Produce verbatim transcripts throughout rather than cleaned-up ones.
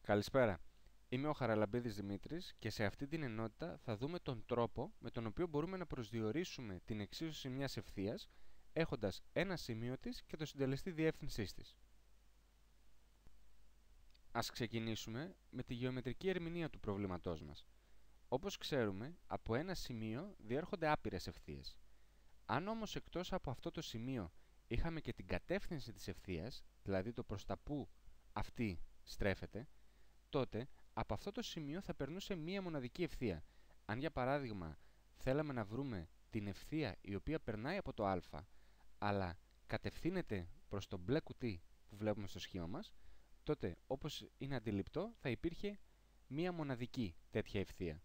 Καλησπέρα. Είμαι ο Χαραλαμπίδης Δημήτρης και σε αυτή την ενότητα θα δούμε τον τρόπο με τον οποίο μπορούμε να προσδιορίσουμε την εξίσωση μιας ευθείας έχοντας ένα σημείο της και το συντελεστή διεύθυνσής της. Ας ξεκινήσουμε με τη γεωμετρική ερμηνεία του προβλήματός μας. Όπως ξέρουμε, από ένα σημείο διέρχονται άπειρες ευθείες. Αν όμως εκτός από αυτό το σημείο είχαμε και την κατεύθυνση της ευθείας, δηλαδή το προς τα που αυτή στρέφεται, τότε από αυτό το σημείο θα περνούσε μία μοναδική ευθεία. Αν για παράδειγμα θέλαμε να βρούμε την ευθεία η οποία περνάει από το α, αλλά κατευθύνεται προς το μπλε κουτί που βλέπουμε στο σχήμα μας, τότε όπως είναι αντιληπτό θα υπήρχε μία μοναδική τέτοια ευθεία.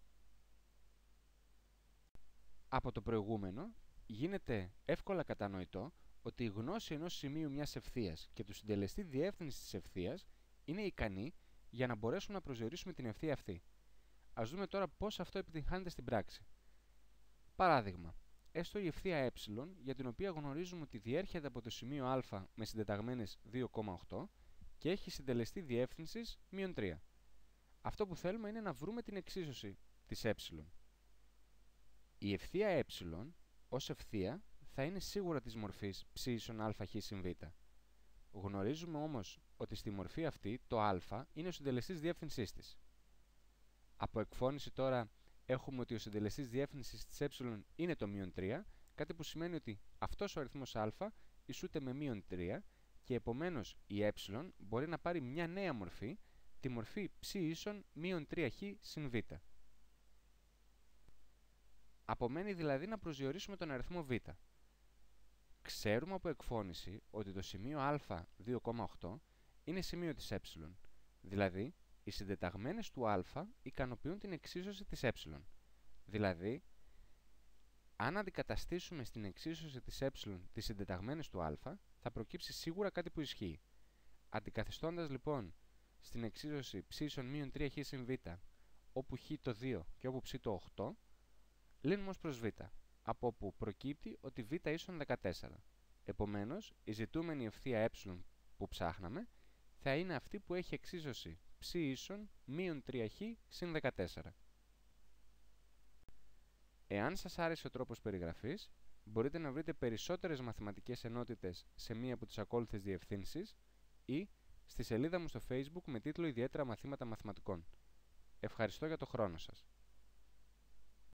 Από το προηγούμενο γίνεται εύκολα κατανοητό ότι η γνώση ενός σημείου μιας ευθείας και του συντελεστή διεύθυνσης της ευθείας είναι ικανή για να μπορέσουμε να προσδιορίσουμε την ευθεία αυτή. Ας δούμε τώρα πώς αυτό επιτυγχάνεται στην πράξη. Παράδειγμα, έστω η ευθεία ε, για την οποία γνωρίζουμε ότι διέρχεται από το σημείο α με συντεταγμένες δύο κόμμα οκτώ και έχει συντελεστή διεύθυνσης μείον τρία. Αυτό που θέλουμε είναι να βρούμε την εξίσωση της ε. Η ευθεία ε ως ευθεία θα είναι σίγουρα της μορφής ψ ίσον α χ συν β. Γνωρίζουμε όμως ότι στη μορφή αυτή το α είναι ο συντελεστής διεύθυνσής της. Από εκφώνηση τώρα έχουμε ότι ο συντελεστής διεύθυνσης της ε είναι το μείον τρία, κάτι που σημαίνει ότι αυτός ο αριθμός α ισούται με μείον τρία και επομένως η ε μπορεί να πάρει μια νέα μορφή, τη μορφή ψ ίσον μείον τρία χ συν β. Απομένει δηλαδή να προσδιορίσουμε τον αριθμό β. Ξέρουμε από εκφώνηση ότι το σημείο α δύο κόμμα οκτώ είναι σημείο της ε, δηλαδή οι συντεταγμένες του α ικανοποιούν την εξίσωση της ε. Δηλαδή, αν αντικαταστήσουμε στην εξίσωση της ε τις συντεταγμένες του α, θα προκύψει σίγουρα κάτι που ισχύει. Αντικαθιστώντας λοιπόν στην εξίσωση ψ ίσον μείον τρία χ συν β, όπου χ το δύο και όπου ψ το οκτώ, λύνουμε ως προς β, από όπου προκύπτει ότι β ίσον δεκατέσσερα. Επομένως, η ζητούμενη ευθεία ε που ψάχναμε θα είναι αυτή που έχει εξίσωση ψ ίσον μείον τρία χ συν δεκατέσσερα. Εάν σας άρεσε ο τρόπος περιγραφής, μπορείτε να βρείτε περισσότερες μαθηματικές ενότητες σε μία από τις ακόλουθες διευθύνσεις ή στη σελίδα μου στο Facebook με τίτλο «Ιδιαίτερα μαθήματα μαθηματικών». Ευχαριστώ για το χρόνο σας.